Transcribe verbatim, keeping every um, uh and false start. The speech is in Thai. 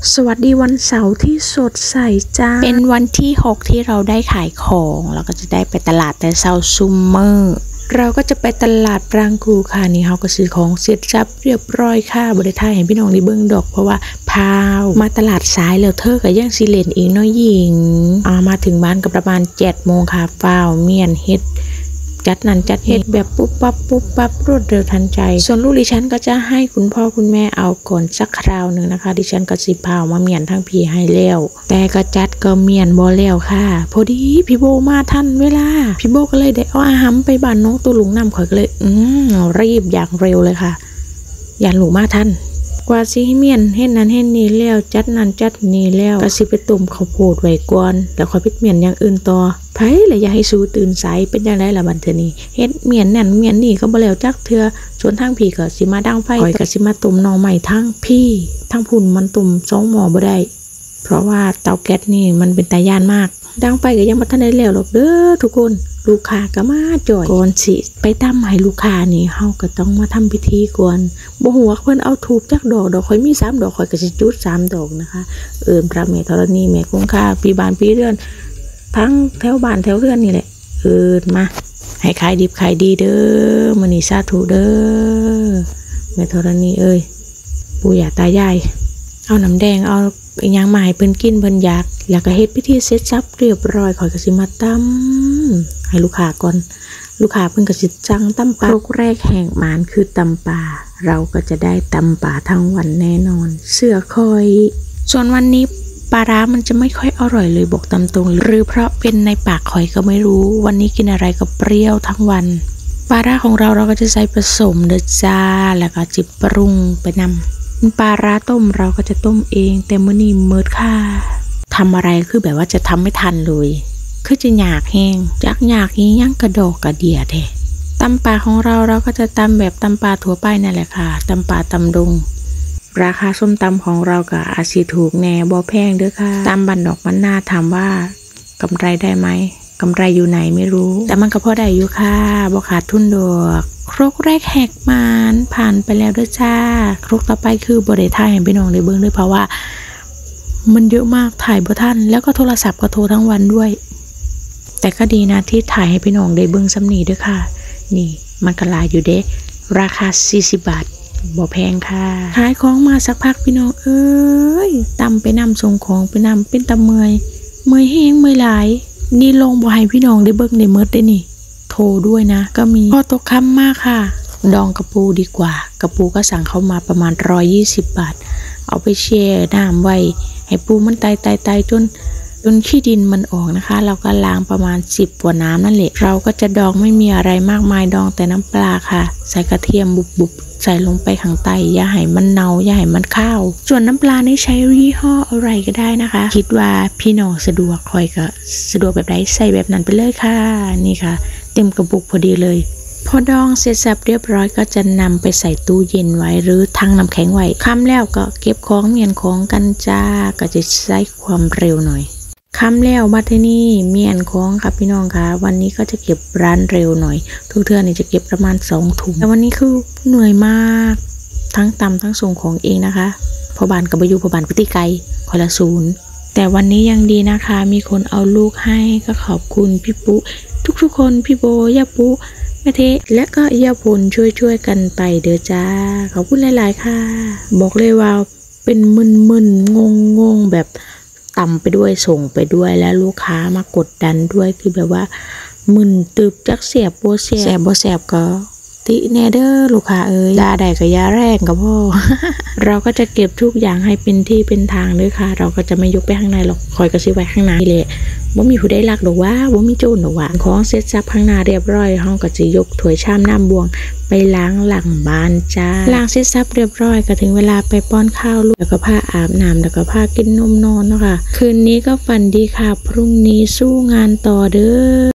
สวัสดีวันเสาร์ที่สดใสจ้าเป็นวันที่หกที่เราได้ขายของเราก็จะได้ไปตลาดแต่เช้าซุมเมอร์เราก็จะไปตลาดปรางกูค่ะนี่เขาก็ซื้อของเสร็จจับเรียบร้อยค่ะบริไทยเห็นพี่น้องในเบื้องดอกเพราะว่าพาวมาตลาดสายแล้วเธอกับย่างซีเลนอีกน้อยหญิงอ่ามาถึงบ้านก็ประมาณเจ็ดโมงค่ะฟ้าวเมียนเฮ็ดจัดนั้นจัดเฮ็ดแบบปุ๊บปั๊บปุ๊บปั๊บรวดเร็วทันใจส่วนลูกดิฉันก็จะให้คุณพ่อคุณแม่เอาก่อนสักคราวหนึ่งนะคะดิฉันก็สิพาวมาเมียนทั้งพี่ให้แล้วแต่ก็จัดก็เมียนบ่แล้วค่ะพอดีพี่โบมาทันเวลาพี่โบก็เลยได้เอาอาหารไปบ้านน้องตัวลุงนำข่อยก็เลยอืมรีบอย่างเร็วเลยค่ะยันหลูมาทันกว่าสิเมียนเฮ็ดนั้นเฮ็ดนี้แล้วจัดนั้นจัดนี้แล้วก็สิไปตุ่มข้าวโพดไว้ก่อนแล้วค่อยไปเมียนอย่างอื่นต่อไผละอย่าให้สู้ตื่นสายเป็นจังได๋ล่ะบัดเทื่อนี้เฮ็ดเมียนนั่นเมียนนี่ก็บ่แล้วจักเทื่อส่วนทางพี่ก็สิมาดังไฟข่อยก็สิมาตุ่มหน่อไม้ทางพี่ทางพุ่นมันตุ่มสองหม้อบ่ได้เพราะว่าเตาแก๊สนี่มันเป็นตาย่านมากดังไฟก็ยังบ่ทันได้แล้วหรอกเด้อทุกคนลูกค้าก็มาจ่อยก่อนสิไปตำให้ลูกค้านี่เฮาก็ต้องมาทำพิธีก่อนบ่ฮู้ว่าเพิ่นเอาธูปจักดอกดอกข่อยมีสามดอกข่อยก็สิจุดสามดอกนะคะเอิ้นพระแม่ธรณีแม่คงคาพี่บ้านพี่เรือนทั้งแถวบ้านแถวเรือนนี่แหละเอิ้นมาให้ขายดิบขายดีเด้อมื้อนี้สาธุเด้อแม่ธรณีเอ้ยปู่ย่าตายายเอาน้ำแดงเอาอีหยังมาให้เพิ่นกินเพิ่นอยากแล้วก็เฮ็ดพิธีเสร็จสับเรียบร้อยข่อยก็สิมาตำให้ลูกค้าก่อนลูกค้าเพิ่นก็สิจังตำปลาครกแรกแห่งหมานคือตำปลาเราก็จะได้ตำปลาทั้งวันแน่นอนเสื้อคอยส่วนวันนี้ปลาร้ามันจะไม่ค่อยอร่อยเลยบอกตามตรงหรือเพราะเป็นในปากข่อยก็ไม่รู้วันนี้กินอะไรก็เปรี้ยวทั้งวันปลาร้าของเราเราก็จะใส่ผสมเด้อจ้าแล้วก็จิบปรุงไปนำปลาร้าต้มเราก็จะต้มเองแต่มื้อนี้มื้อค่ะทำอะไรคือแบบว่าจะทำไม่ทันเลยคือจะหยากแห้งจักหยากนี้ยังกระดอกกระเดียแท้ตำปลาของเราเราก็จะตำแบบตำปลาถั่วไปนั่นแหละค่ะตำปลาตำดงราคาส้มตำของเราก็อาจสิถูกแน่บ่แพงเด้อค่ะตำบันดอกมันน่าถามว่ากำไรได้ไหมกำไรอยู่ไหนไม่รู้แต่มันก็พอได้อยู่ค่ะบ่ขาดทุนดอกครกแรกแหกมานผ่านไปแล้วด้วยจ้าครกต่อไปคือบริถ่ายให้พี่น้องได้เบิ่งด้วยเพราะว่ามันเยอะมากถ่ายบ่ทันแล้วก็โทรศัพท์ก็โทรทั้งวันด้วยแต่ก็ดีนะที่ถ่ายให้พี่น้องได้เบิ่งซ้ำนี้ด้วยค่ะนี่มันก็หลายอยู่เด้ราคาสี่สิบบาทบ่แพงค่ะขายของมาสักพักพี่น้องเอ้ยตำไปนำส่งของไปนำเป็นตะเมยเมยแห้งเมยหลายนี่ลงบ่ให้พี่น้องได้เบิ่งได้เมิดได้นี่โทรด้วยนะก็มีพอตกค่ำมากค่ะดองกระปูดีกว่ากระปูก็สั่งเข้ามาประมาณหนึ่งร้อยยี่สิบบาทเอาไปแช่น้ำไว้ให้ปูมันตายตายตายจนจนขี้ดินมันออกนะคะเราก็ล้างประมาณสิบกว่าน้ำนั่นแหละเราก็จะดองไม่มีอะไรมากมายดองแต่น้ำปลาค่ะใส่กระเทียมบุบๆใส่ลงไปข้างใต้อย่าให้มันเน่าอย่าให้มันข้าวส่วนน้ำปลานี่ใช้ยี่ห้ออะไรก็ได้นะคะคิดว่าพี่น้องสะดวกคอยก็สะดวกแบบไหนใส่แบบนั้นไปเลยค่ะนี่ค่ะเต็มกระปุกพอดีเลยพอดองเสร็จสับเรียบร้อยก็จะนำไปใส่ตู้เย็นไว้หรือทั้งน้ำแข็งไว้ค่ำแล้วก็เก็บของเมียนของกันจ้าก็จะใช้ความเร็วหน่อยค่ำแล้วมาที่นี่เมียนของค่ะพี่น้องค่ะวันนี้ก็จะเก็บร้านเร็วหน่อยทุกเทื่อนี่จะเก็บประมาณสองถุงแต่วันนี้คือเหนื่อยมากทั้งตำทั้งส่งของเองนะคะพอบานกับบอยู่พอบานพิธีไกลคนละศูนย์แต่วันนี้ยังดีนะคะมีคนเอาลูกให้ก็ขอบคุณพี่ปุ๊ทุกๆคนพี่โบย่าปุ๊แม่เทและก็ย่าพลช่วยๆกันไปเด้อจ้าขอบคุณหลายๆค่ะบอกเลยว่าเป็นมึนๆงงๆแบบตำไปด้วยส่งไปด้วยแล้วลูกค้ามากดดันด้วยคือแบบว่ามึนตึบจักเสียบบ่เสียบแสบบ่แสบก็ติแนเดอร์ลูกค้าเอ้ยยาใดกับยาแรงกับพ่อ เราก็จะเก็บทุกอย่างให้เป็นที่เป็นทางด้วยค่ะเราก็จะไม่ยกไปข้างในหรอกคอยกระซิบไว้ข้างในนี่แหละว่ามีผู้ได้ลักหรอกว่าว่ามีโจรหรอกว่าของเซ็ตซับข้างหน้าเรียบร้อยห้องก็จะยกถ้วยชามน้ำบวงไปล้างหลังบ้านจ้าล้างเซ็ตซับเรียบร้อยก็ถึงเวลาไปป้อนข้าวลูกแล้วก็ผ้าอาบน้ำแล้วก็ผ้ากินนมนอนเนาะค่ะคืนนี้ก็ฝันดีค่ะพรุ่งนี้สู้งานต่อเด้อ